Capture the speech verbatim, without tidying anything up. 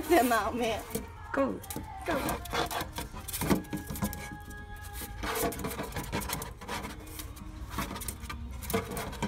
ってんな、目。 ゴーゴー。